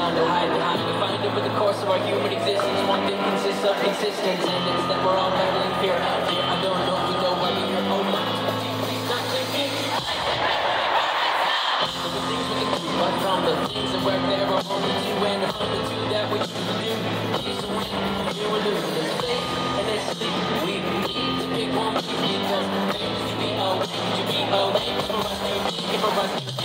trying to hide behind. We find over the course of our human existence, one thing consists of existence, and it's that we're all battling fear. Fear, I don't know if you know why we're here. Oh, not to get the things we can do, but from the things that we're there, we're only two, and from the two that we choose to do, here's the win, you will lose. There's faith and there's sleep. We need to pick one, because faith is to be awake, for us to